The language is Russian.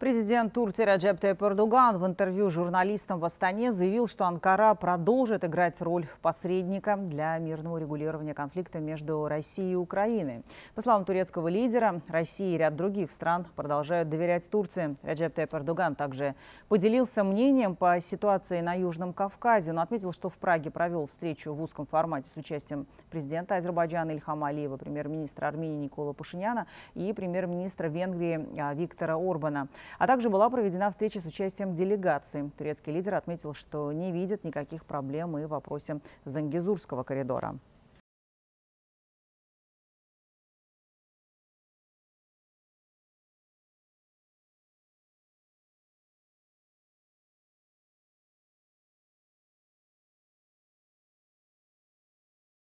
Президент Турции Реджеп Тайип Эрдоган в интервью журналистам в Астане заявил, что Анкара продолжит играть роль посредника для мирного регулирования конфликта между Россией и Украиной. По словам турецкого лидера, Россия и ряд других стран продолжают доверять Турции. Реджеп Тайип Эрдоган также поделился мнением по ситуации на Южном Кавказе. Он отметил, что в Праге провел встречу в узком формате с участием президента Азербайджана Ильхама Алиева, премьер-министра Армении Никола Пашиняна и премьер-министра Венгрии Виктора Орбана. А также была проведена встреча с участием делегации. Турецкий лидер отметил, что не видит никаких проблем и в вопросе Зангезурского коридора.